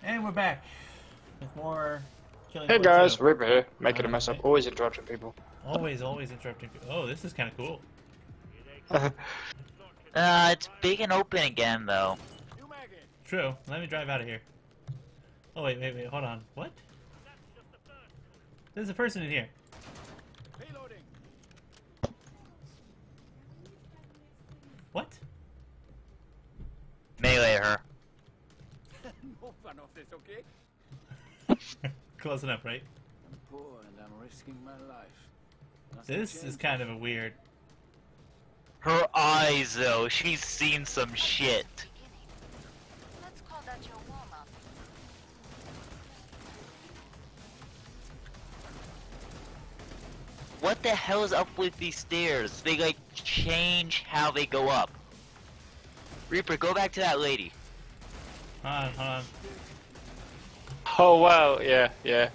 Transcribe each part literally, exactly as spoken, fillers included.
And we're back with more Killing Hey Floor guys, two. Ripper here, making a Uh, mess up, right. always interrupting people. Always, always interrupting people. Oh, this is kind of cool. Uh, it's big and open again, though. True. Let me drive out of here. Oh, wait, wait, wait. Hold on. What? There's a person in here. What? Melee her. No fun of this, okay? Close enough, right? I'm poor and I'm risking my life. Nothing This is changes. kind of a weird... Her eyes, though. She's seen some shit. Let's call that your warm-up. What the hell is up with these stairs? They, like, change how they go up. Reaper, go back to that lady. Hold on, hold on. Oh wow, yeah, yeah.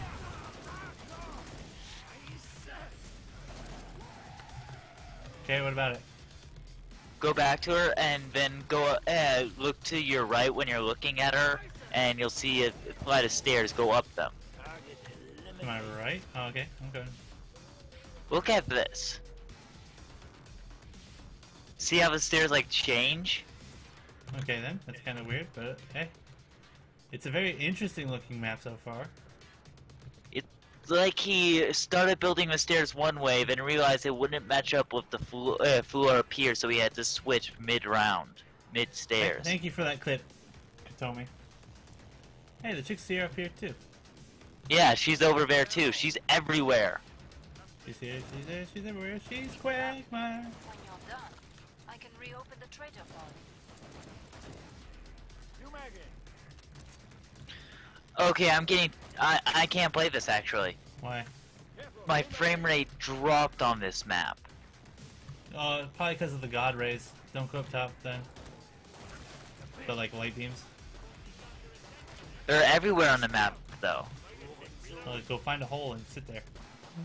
Okay, what about it? Go back to her, and then go, uh, look to your right when you're looking at her, and you'll see a flight of stairs go up them. Am I right? Oh, okay, I'm good. Look at this. See how the stairs, like, change? Okay then, that's kind of weird, but hey. It's a very interesting looking map so far. It's like he started building the stairs one way, then realized it wouldn't match up with the flo uh, floor up here, so he had to switch mid-round, mid-stairs. Thank you for that clip, Katomi. Hey, the chick's here up here too. Yeah, she's over there too. She's everywhere. She's here, she's there, she's everywhere, she's Quagmire. When you're done, I can reopen the trader pod. Okay, I'm getting... I, I can't play this, actually. Why? My frame rate dropped on this map. Uh, probably because of the god rays. Don't go up top then. The like light beams. They're everywhere on the map, though. Uh, go find a hole and sit there.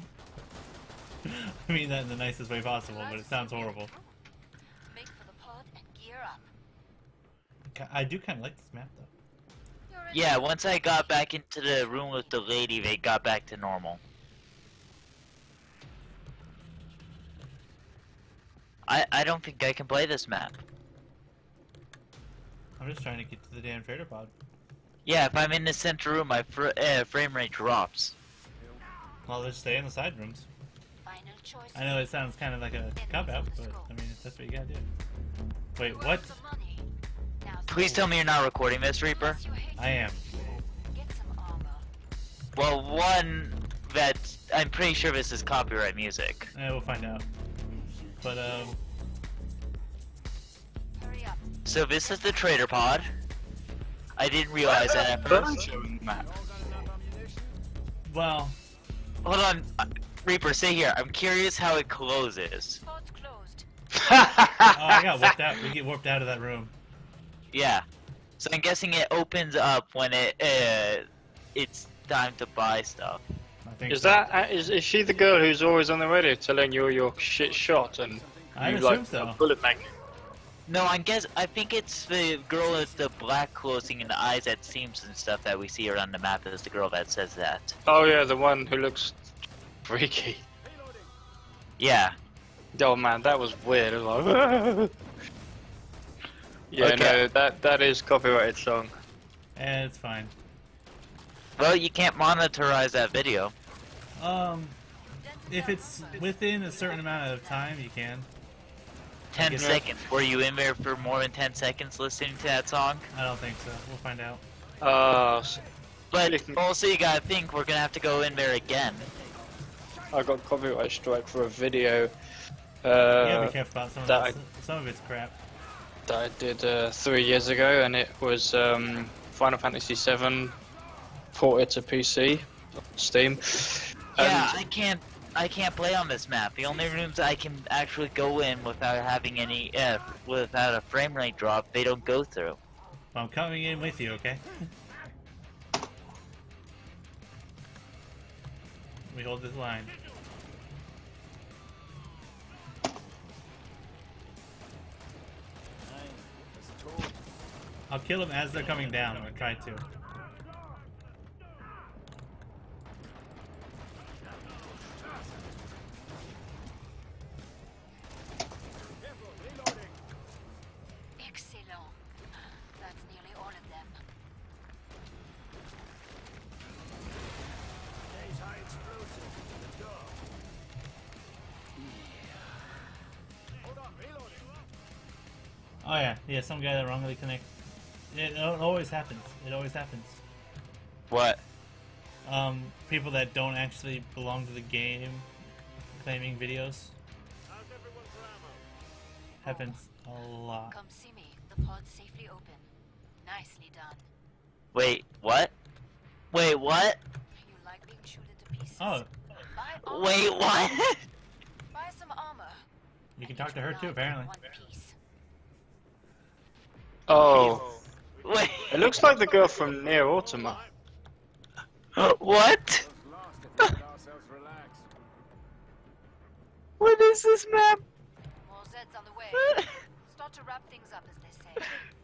I mean that in the nicest way possible, but it sounds horrible. Make for the pod and gear up. Ca- I do kind of like this map though. You're in. Yeah, once I got back into the room with the lady, they got back to normal. I I don't think I can play this map. I'm just trying to get to the damn trader pod. Yeah, if I'm in the center room, my fr uh, frame rate drops. Well, just stay in the side rooms. Final choice. I know it sounds kind of like a cop out, but I mean that's what you gotta do. Wait, what? The money. Now Please tell me you're not recording this, Reaper. unless you hate I am. it, get some armor. Well, one, that I'm pretty sure this is copyright music. Yeah, we'll find out. But um, Hurry up. So this is the trader pod. I didn't realize that at first. well, Hold on, uh, Reaper, stay here. I'm curious how it closes. Pod's closed. oh, I got warped out. We get warped out of that room. Yeah. So I'm guessing it opens up when it uh, it's time to buy stuff. I think. Is so. that uh, is, is she the girl who's always on the radio telling you your shit shot and I you assume like so. a bullet making? No, I guess I think it's the girl with the black clothing and the eyes that seams and stuff that we see around the map. Is the girl that says that? Oh yeah, the one who looks freaky. Yeah. Oh man, that was weird. It was like, yeah, Okay. no, that that is copyrighted song. Eh, it's fine. Well, you can't monetize that video. Um, if it's within a certain amount of time, you can. Ten guess- seconds. Were you in there for more than ten seconds listening to that song? I don't think so. We'll find out. Uh, s- But Listen. also, you gotta think we're gonna have to go in there again. I got copyright strike for a video You gotta uh, be careful about some of that it. Some of it's crap. that I did uh, three years ago, and it was um, Final Fantasy seven ported to P C, Steam. Yeah, And I can't. I can't play on this map. The only rooms I can actually go in without having any, uh, without a frame rate drop, they don't go through. Well, I'm coming in with you, okay? We hold this line. I'll kill them as they're coming down. I'm gonna try to. Oh yeah, yeah, some guy that wrongly connect. It, it always happens. It always happens. What? Um, people that don't actually belong to the game claiming videos. Happens a lot. Come see me. The pod's safely open. Nicely done. Wait, what? Wait, what? You like being shot into pieces? Oh, Buy armor. Wait, what? Buy some armor. you can And talk to you her will too, not apparently. get one piece. Oh, Wait, it looks like the girl from Near Automata. what? Those lost if we let ourselves relax. What is this map? More Zeds on the way. Start to wrap things up, as they say.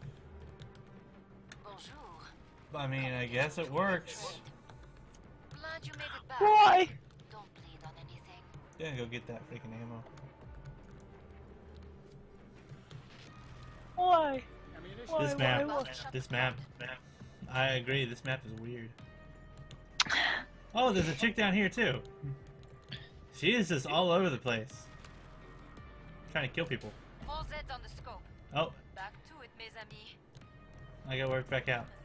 Bonjour. I mean, I guess it works. Glad you made it back. Why? Don't bleed on anything. Yeah, go get that freaking ammo. Why? Ammunition. This Why, map, why, why? this map, I agree, this map is weird. Oh, there's a chick down here too. She is just all over the place. Trying to kill people. More Zeds on the scope. Oh, Back to it, mes amis. I gotta work back out.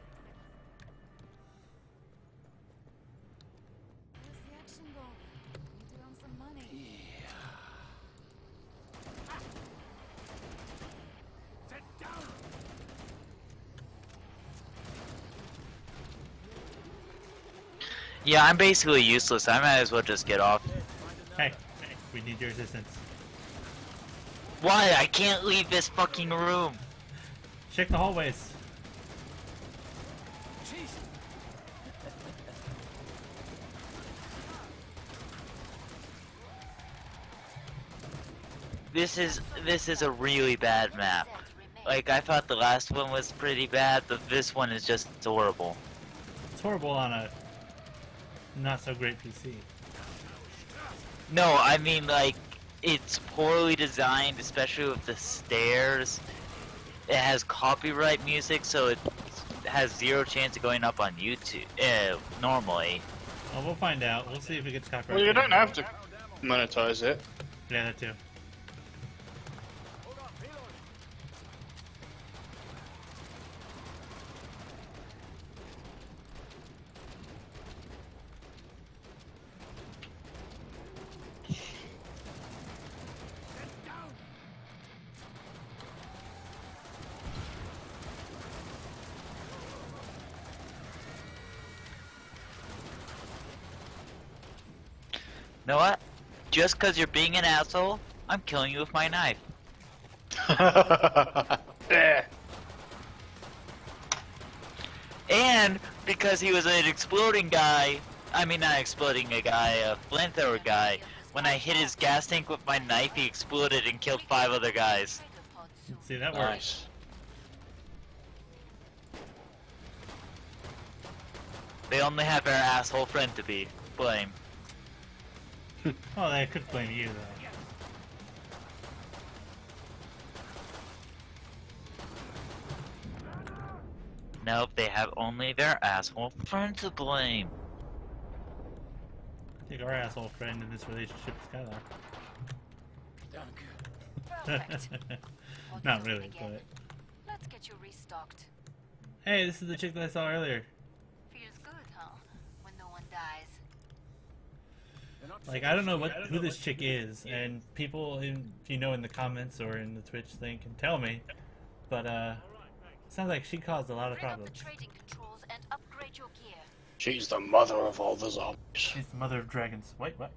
Where's the action going? Need to earn some money. Yeah, I'm basically useless. I might as well just get off. Hey, hey, we need your assistance. Why? I can't leave this fucking room. Check the hallways. This is this is a really bad map. Like, I thought the last one was pretty bad, but this one is just horrible. It's horrible on a not so great P C. No, I mean, like, it's poorly designed, especially with the stairs. It has copyright music, so it has zero chance of going up on YouTube, uh, normally. Well, we'll find out. We'll see if it gets copyrighted. Well, you don't have to monetize it. Yeah, that too. You know what? Just because you're being an asshole, I'm killing you with my knife. Yeah. And because he was an exploding guy, I mean not exploding a guy, a flamethrower guy, when I hit his gas tank with my knife, he exploded and killed five other guys. See, that works. Nice. They only have their asshole friend to be blame. Oh, they could blame you though. Nope, they have only their asshole friend to blame. Take our asshole friend in this relationship with Skylar. Perfect. I'll Not do it really, again. but Let's get you restocked. hey, this is the chick that I saw earlier. Feels good, huh? When no one dies. Like, I don't know what who this chick is, and people, in, if you know, in the comments or in the Twitch thing, can tell me. But uh, sounds like she caused a lot of Bring up problems. the trading controls and upgrade your gear. She's the mother of all the zombies. She's the mother of dragons. Wait, what?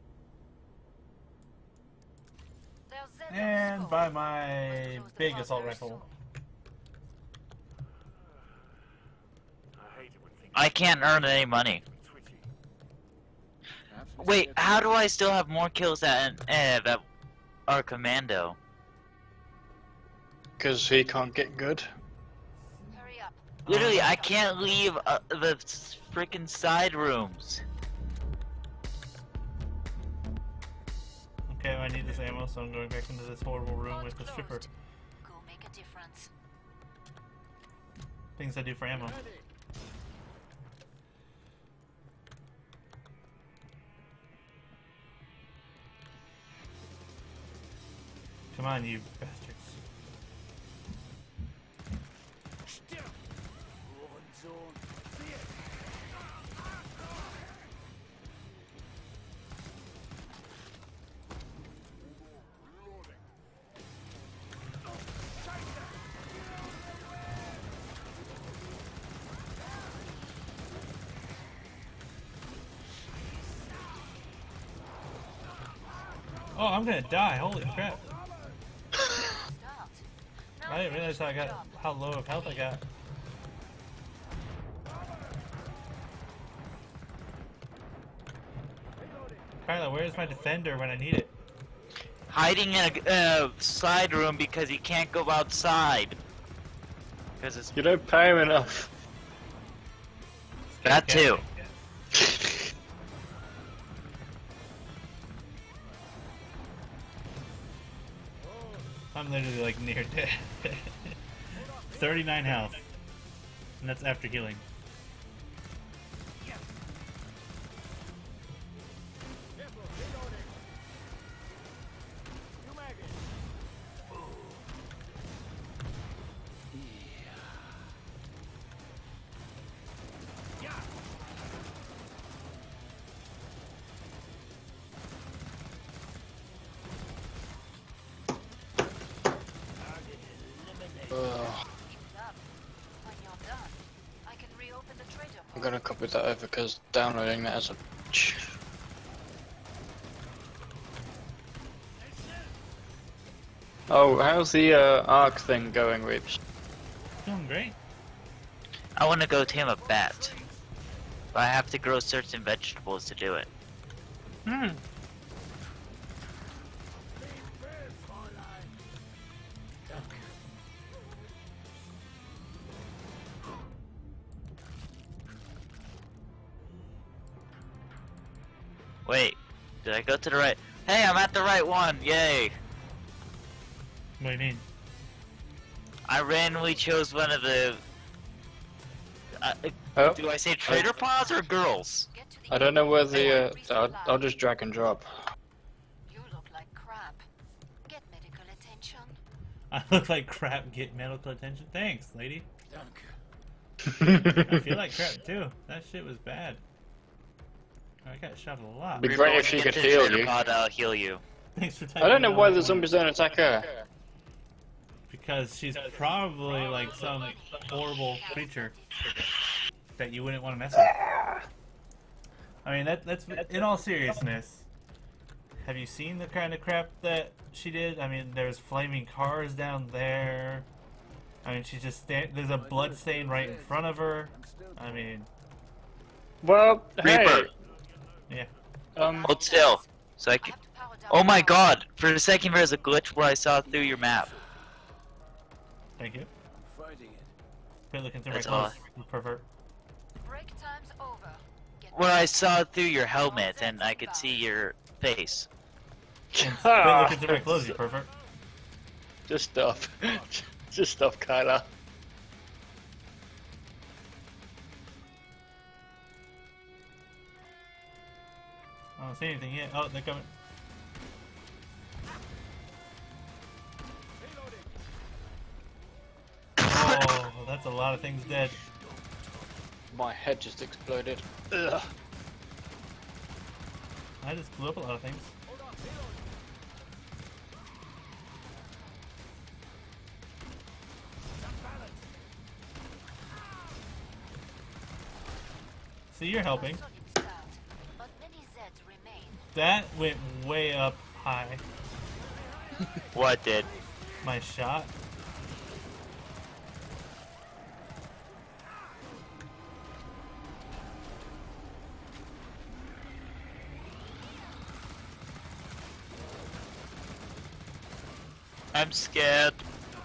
There's Zeds on the And scope. by Must my close the big pod assault very rifle. I can't earn any money. Wait, how do I still have more kills than uh, that are commando? Because he can't get good. soon. Hurry up. Literally, I can't leave uh, the freaking side rooms. Okay, I need this ammo, so I'm going back into this horrible room Pod with the stripper. closed. Go make a difference. Things I do for ammo. Come on, you bastards. zone. See it. Oh, I'm gonna die. Holy crap. Start. Now I didn't realize finish I the got job. how low of health I got. Kyla, where's my defender when I need it? Hiding in a uh, side room because he can't go outside. Because it's You don't pay him enough. that too. I'm literally like near death. thirty-nine health. And that's after healing. Ugh. Keep it up. When you're done, I can reopen the trader I'm portal. gonna copy that over because downloading that as a. Oh, how's the uh, arc thing going, Reeps? Doing great. I want to go tame a bat. But I have to grow certain vegetables to do it. Hmm. Wait, did I go to the right? Hey, I'm at the right one! Yay! What do you mean? I randomly chose one of the. Uh, Oh, do I say trader paws or girls? Get to the I don't know where the. Uh, resupply. I'll, I'll just drag and drop. You look like crap. Get medical attention. I look like crap. Get medical attention. Thanks, lady. Danke. I feel like crap too. That shit was bad. I got shot a lot. Be great if she Get could to the heal trader you. pod, I'll heal you. Thanks for typing I don't know it why on the for me. zombies don't attack her. Because she's probably like some horrible creature that you wouldn't want to mess with. I mean, that that's in all seriousness. Have you seen the kind of crap that she did? I mean, there's flaming cars down there. I mean, she's just sta- there's a blood stain right in front of her. I mean, Well, hey. Reaper, yeah. Um, hold still. So I I can. have to power down Oh my the power. god! For a second, there's a glitch where I saw through your map. Thank you. Fighting it. Quit looking through That's my all. clothes, you pervert. Break time's over. Get Where I ready. saw through your helmet and I could see your face. And quit looking through my clothes, you pervert. just stop. Just stop, Kyla. I don't see anything yet. Oh, they're coming. Oh, that's a lot of things dead. My head just exploded. Ugh. I just blew up a lot of things. So you're helping. Solid start, but many Zeds remain. That went way up high. What did? My shot. I'm scared.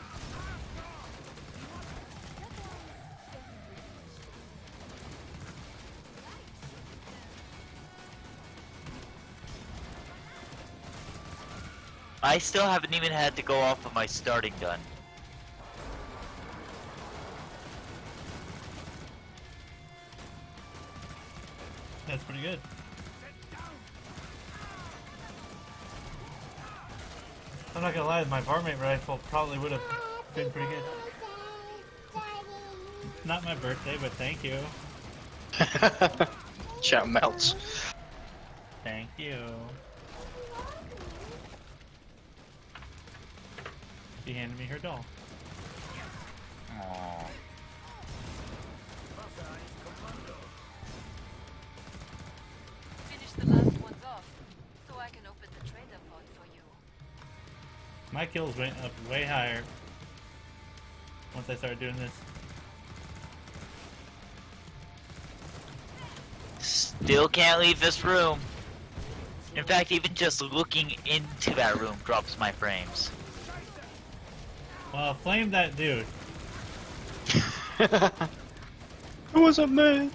I still haven't even had to go off of my starting gun. That's pretty good. I'm not gonna lie, my varmint rifle probably would have been pretty good. not my birthday, but thank you. Chat melts. Thank you. She handed me her doll. Aww. Finish the last ones off, so I can open the trader pod for you. My kills went up way higher once I started doing this. Still can't leave this room. In fact, even just looking into that room drops my frames. Well, flame that dude. It wasn't me.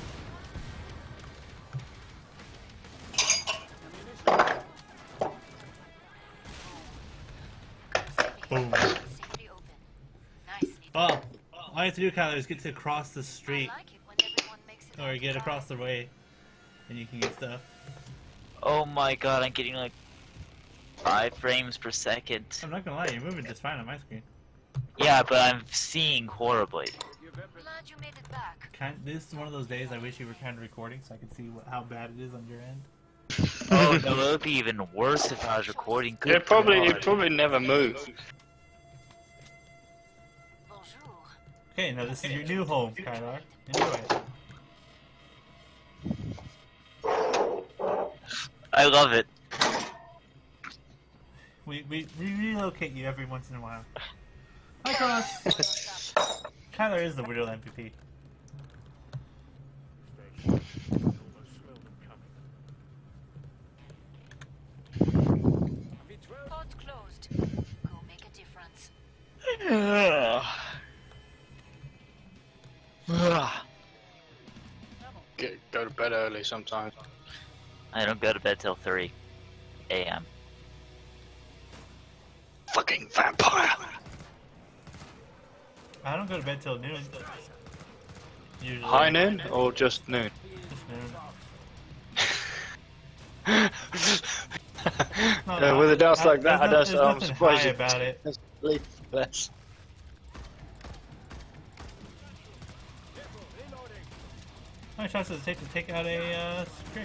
Boom. Safely open. Nice. Well, all you have to do, Kyler, is get to across the I street like it when everyone makes it or on get time. across the way, and you can get stuff. Oh my god, I'm getting like five frames per second. I'm not gonna lie, you're moving just fine on my screen. Yeah, but I'm seeing horribly. Glad you made it back. Kind, this is one of those days I wish you were kind of recording so I could see what, how bad it is on your end. Oh no, it would be even worse if I was recording. Good It probably, God. it probably never move. Bonjour. Okay, now this is your new home, Kyler. Enjoy. I love it. We, we, we relocate you every once in a while. Hi, Cross! Kyler is the weirdo M V P. Pod's closed. Go make a difference. Get, go to bed early sometimes. I don't go to bed till three A M Fucking vampire. I don't go to bed till noon. Usually. High noon or just noon? Just noon. No, Uh, with a dance like that, I there's just, no- I'm there's nothing surprised high you about it. just leave this. How many shots does it take to take out a uh, string?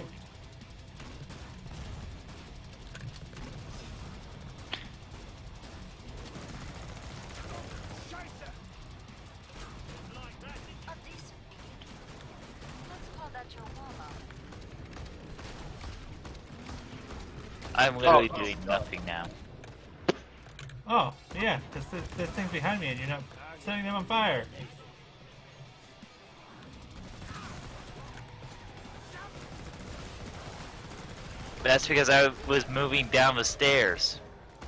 A decent beat. Let's call that your warm-up. I'm literally Oh. doing nothing now. Oh, yeah, because there's, there's things behind me and you're not setting them on fire. That's because I was moving down the stairs.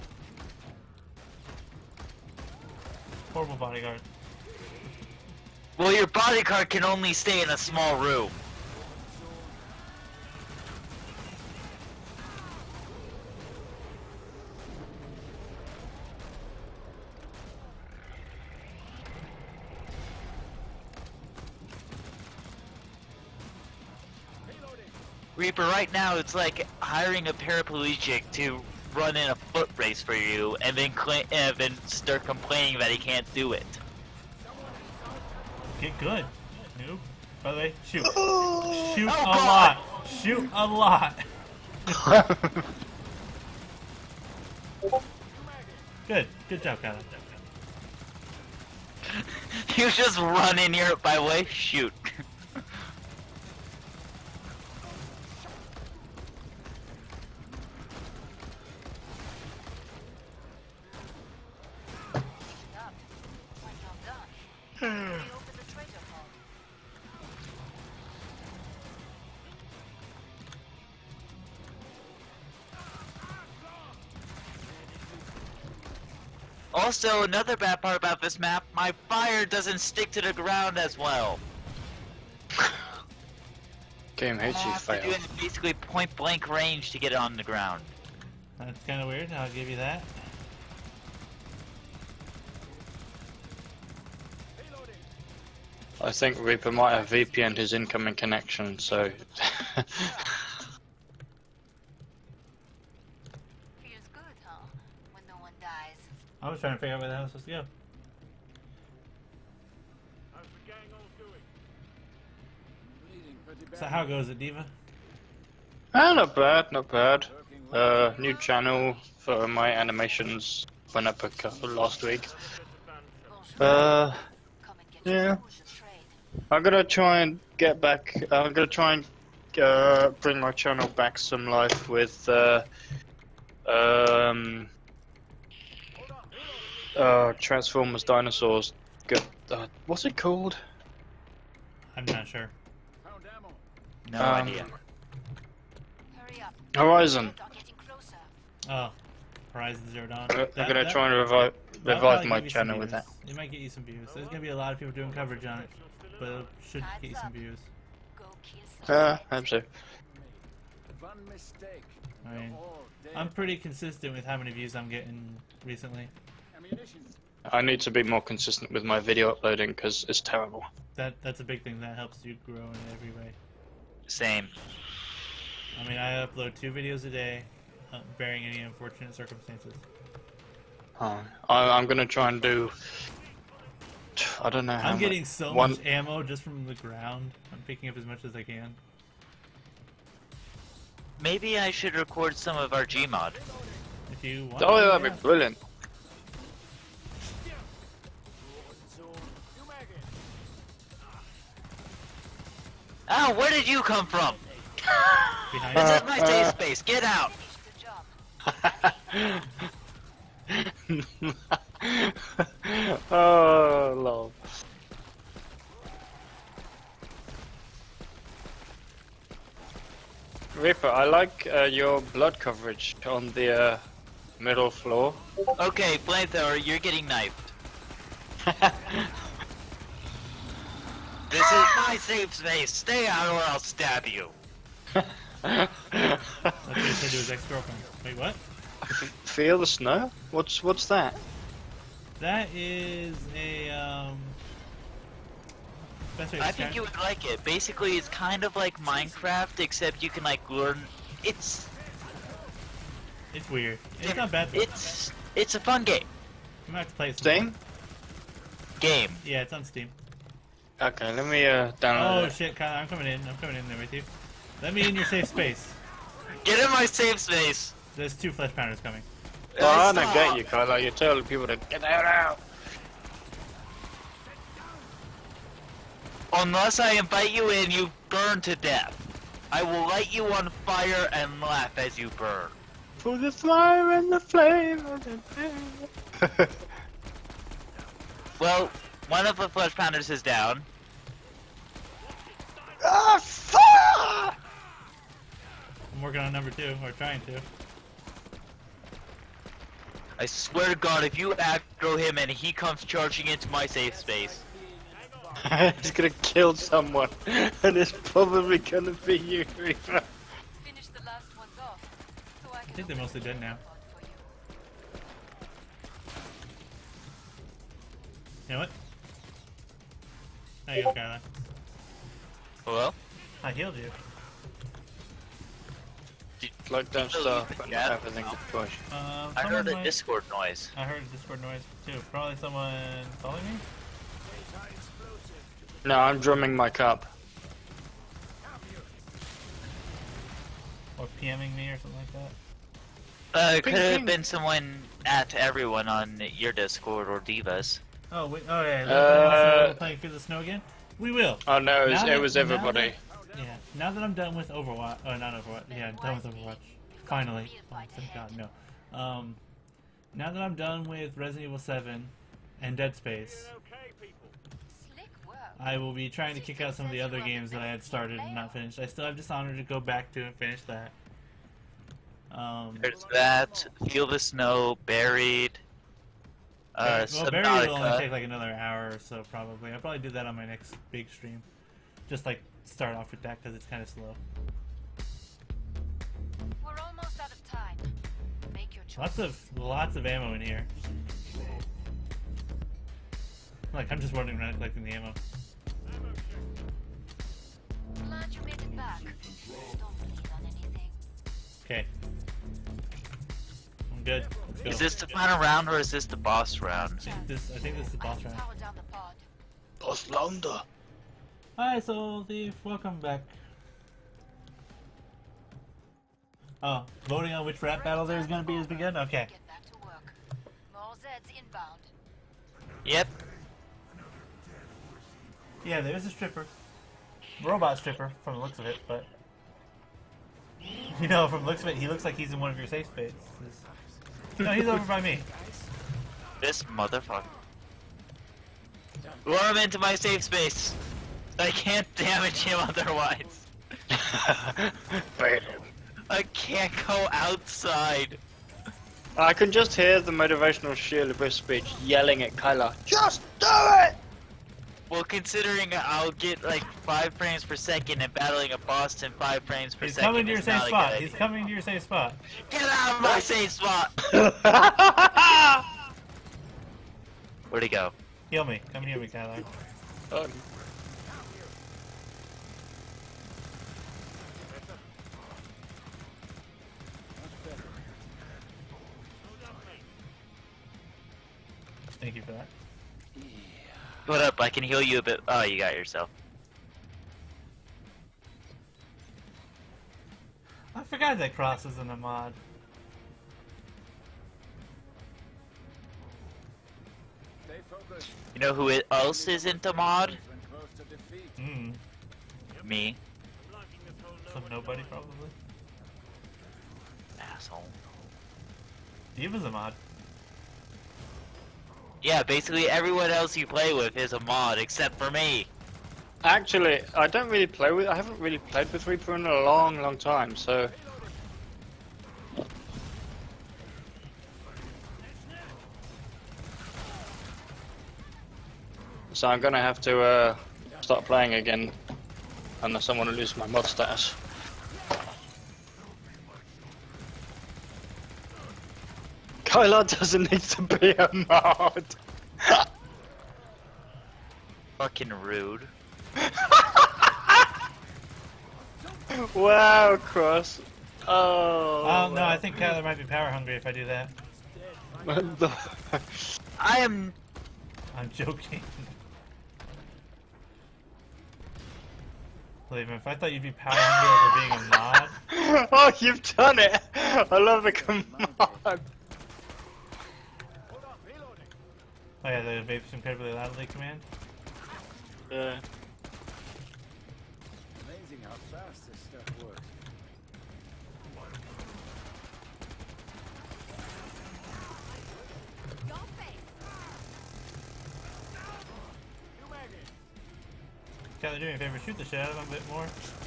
Horrible bodyguard. Well, your bodyguard can only stay in a small room. Reaper, right now it's like hiring a paraplegic to run in a foot race for you, and then cla and then start complaining that he can't do it. Get good, noob. By the way, shoot. Shoot Oh, a God. lot. Shoot a lot. Good. Good job, Kyler. You just run in here, by the way, shoot. Up. When you're done, reopen the trader pod. Also, another bad part about this map, my fire doesn't stick to the ground as well. Game I hates you, have to do fail. it in basically point blank range to get it on the ground. That's kind of weird. I'll give you that. I think Reaper might have V P N'd his incoming connection, so... Feels good, huh? When no one dies. I was trying to figure out where the hell I was supposed to go. How's the gang So how goes it, Diva? Ah, not bad, not bad. Uh, new channel for my animations went up a couple last week. Uh, Come and get yeah. your clothes and trade. I'm gonna try and get back. I'm gonna try and uh, bring my channel back some life with uh, um, uh, Transformers Dinosaurs. Good. Uh, what's it called? I'm not sure. Found ammo. No Um, idea. Hurry up. Horizon. Are getting closer. Oh, Horizon Zero Dawn. I'm That- gonna that- try and revive that'll revive probably my give you some channel with views. that. It might get you some views. There's gonna be a lot of people doing coverage on it, but it should get you some views. Go kill some. Uh, I hope so. One mistake. I mean, All dead. I'm pretty consistent with how many views I'm getting recently. Ammunition. I need to be more consistent with my video uploading because it's terrible. That that's a big thing that helps you grow in every way. Same. I mean, I upload two videos a day, uh, bearing any unfortunate circumstances. Uh, I, I'm gonna try and do. I don't know how I'm much- getting so one- much ammo just from the ground. I'm picking up as much as I can. Maybe I should record some of our Gmod. If you want. Oh, to, yeah, that'd be brilliant. Ah, where did you come from? Behind This you. is my safe space. Get out. Finish the job. Oh, lol. Reaper, I like uh, your blood coverage on the uh, middle floor. Okay, flamethrower, you're getting knifed. This is my safe space. Stay out or I'll stab you. That's what he said to his ex-girlfriend. Wait, what? Feel the snow? What's what's that? That is a um. Best way to I describe think you would like it. Basically, it's kind of like Minecraft, except you can like learn. It's It's weird. It's not bad. Though. it's it's a fun game. You might have to play it. Steam? Game. Yeah, it's on Steam. Okay, let me uh, download Oh it. shit, Kyle, I'm coming in. I'm coming in there with you. Let me in your safe space. Get in my safe space. There's two flesh pounders coming. Oh, I don't Stop. get you, Kylo. You're telling people to get out out. Unless I invite you in, you burn to death. I will light you on fire and laugh as you burn. For the fire and the flame of the fire. Well, one of the flesh pounders is down. Ah, fire! I'm working on number two, or trying to. I swear to God, if you aggro him and he comes charging into my safe space. He's gonna kill someone, and it's probably gonna be you, Reaper. Finish the last ones off. So I, I think they're mostly dead now. You know what? There you go, Kyla. Hello? I healed you. Like don't stop and Yeah. everything to push. Um, I someone heard a might- Discord noise. I heard a Discord noise too. Probably someone calling me? No, I'm drumming my cup. Or PMing me or something like that? Uh, it Ping, could have ping. been someone at everyone on your Discord or Divas. Oh, wait, oh yeah, Uh, we're playing Through the Snow again? We will! Oh no, it was, Now it that- was now everybody. Yeah, now that I'm done with Overwatch, oh not Overwatch, yeah, done with Overwatch. Finally. Oh, thank God, no. Um, now that I'm done with Resident Evil seven and Dead Space, Slick work. I will be trying to kick out some of the other games that I had started and not finished. I still have Dishonored to go back to and finish that. Um, There's that, Feel the Snow, Buried, uh, well, Buried will only Subnautica. take like another hour or so probably. I'll probably do that on my next big stream. Just like start off with that because it's kind of slow. We're almost out of time. Make your choice. Lots of lots of ammo in here. Like I'm just running around collecting the ammo. Glad you made it back. Don't believe on anything. Okay. I'm good. Let's go. Is this the final round or is this the boss round? I think this, I think this is the I boss can round. power down the pod. Boss Landa. Hi, Soul Thief. Welcome back Oh, voting on which rap battle there's gonna be has begun? Okay. Get back to work. More Zeds inbound. Yep. Yeah, there's a stripper. Robot stripper, from the looks of it, but... You know, from the looks of it, he looks like he's in one of your safe spaces. No, he's over by me. This motherfucker. Lure him into my safe space. I can't damage him otherwise. Bait him. I can't go outside. I can just hear the motivational Sheila Bliss speech yelling at Kyla. Just do it! Well, considering I'll get like five frames per second and battling a boss in five frames per He's second. coming to your is safe not a spot. good He's idea. coming to your safe spot. Get out of my safe spot! Where'd he go? Heal me. Come heal me, Tyler. Oh, Thank you for that. What up? I can heal you a bit. Oh, you got yourself. I forgot that Cross is in a mod. Stay focused. You know who else is into mod? When close to defeat. Hmm. Me. Some nobody, probably. Asshole. Diva's a mod. Yeah, basically everyone else you play with is a mod except for me. actually, I don't really play with. I haven't really played with Reaper in a long, long time. So. So I'm gonna have to uh, start playing again, unless I want to lose my mod status. Kyla doesn't need to be a mod. Fucking rude. Wow, Cross. Oh. Oh, no, I think Kyler might be power hungry if I do that. What the- I am. I'm joking. Believe me, if I thought you'd be power hungry over being a mod. Oh, you've done it! I love the command. Oh yeah, the vapes incredibly loudly command. Yeah. Amazing how fast this stuff works. Your face. Kyler, do me a favor, shoot the shit out of him a bit more.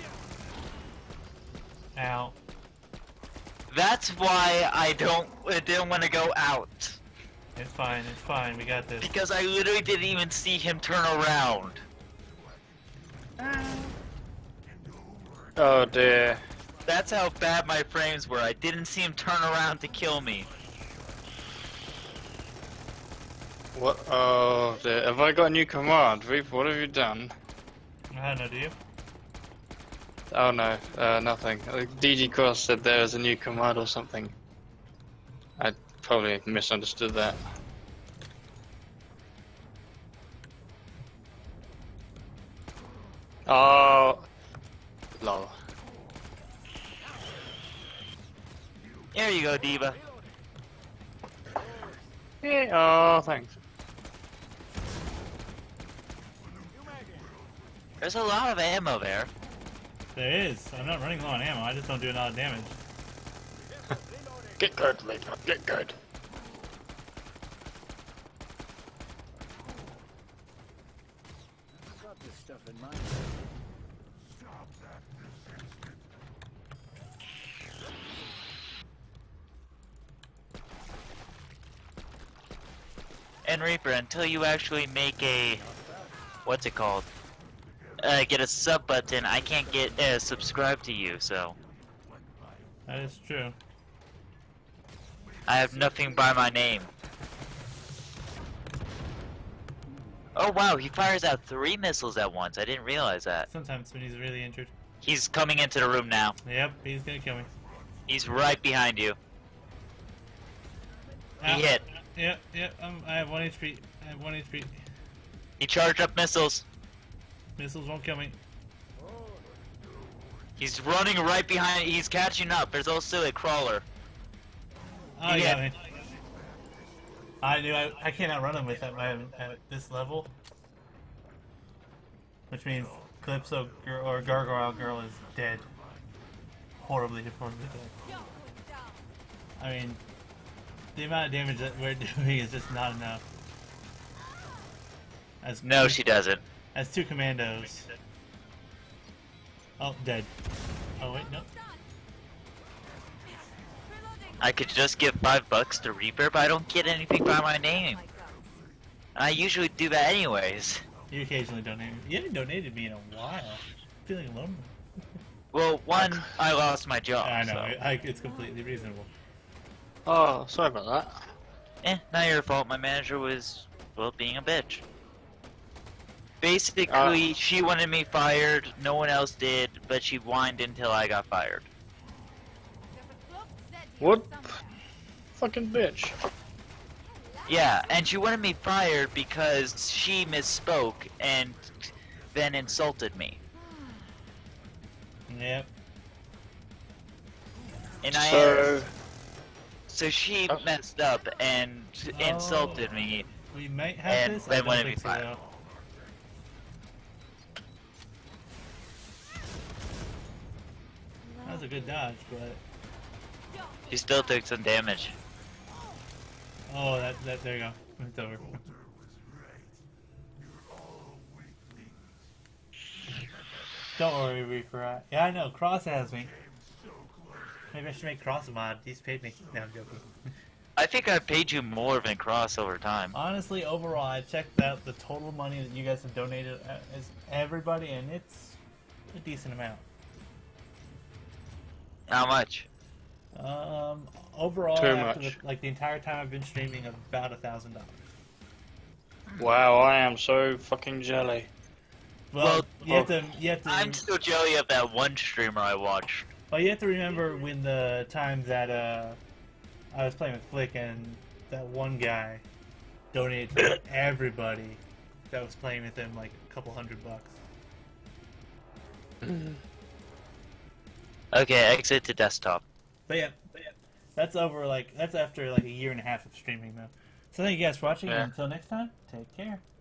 Ow. That's why I don't. I didn't want to go out. It's fine, it's fine, we got this. Because I literally didn't even see him turn around. Oh dear. That's how bad my frames were. I didn't see him turn around to kill me. What? Oh dear. Have I got a new command? Reaper, what have you done? I don't know, do you? Oh no, uh, nothing. Uh, D G Cross said there was a new command or something. I probably misunderstood that. Oh, lol. There you go, Diva. Yeah, oh, thanks. There's a lot of ammo there. There is. I'm not running low on ammo, I just don't do a lot of damage. Get good, Reaper, get good. I've got this stuff in mind. And Reaper, until you actually make a, what's it called? Uh, get a sub button, I can't get uh, subscribe to you, so That is true. I have nothing by my name. Oh wow, he fires out three missiles at once. I didn't realize that. Sometimes when he's really injured. He's coming into the room now. Yep, he's gonna kill me. He's right behind you. He Ow. hit. Yep, yep, um, I have one H P. I have one H P. He charged up missiles. Missiles won't kill me. He's running right behind. He's catching up. There's also a crawler. Oh, you Yeah. got me. I knew I, I can't outrun him with at, my, at this level. Which means Calypso girl, or Gargoyle Girl is dead. Horribly, horribly dead. I mean, the amount of damage that we're doing is just not enough. As No, she doesn't. As two commandos. Oh, dead. Oh wait, no. I could just give five bucks to Reaper, but I don't get anything by my name. And I usually do that anyways. You occasionally donate. You haven't donated me in a while. I'm feeling lonely. Well, one, I lost my job. I know. So. I, it's completely reasonable. Oh, sorry about that. Eh, not your fault. My manager was, well, being a bitch. Basically, Uh. she wanted me fired. No one else did, but she whined until I got fired. What? Fucking bitch. Yeah, and she wanted me fired because she misspoke and then insulted me. Yep. And I So, so she Oh. messed up and insulted Oh. me. We might have And this. they I don't wanted think me so, fired. though. That was a good dodge, but She still took some damage. oh, that that there you go. It's over. Don't worry, Reaper. I, yeah, I know. Cross has me. Maybe I should make Cross a mod. He's paid me. No, I'm joking. I think I paid you more than Cross over time. Honestly, overall, I checked out the total money that you guys have donated uh, as everybody, and it's a decent amount. How much? Um, overall, Too after much. The, like the entire time I've been streaming, about a thousand dollars. wow, I am so fucking jelly. Well, Well, you have to, you have to, I'm still jelly of that one streamer I watched. well, you have to remember when the times that uh, I was playing with Flick and that one guy donated to everybody that was playing with him like a couple hundred bucks. Okay, exit to desktop. But yeah, but yeah, that's over like that's after like a year and a half of streaming though. So thank you guys for watching. Yeah. And until next time, take care.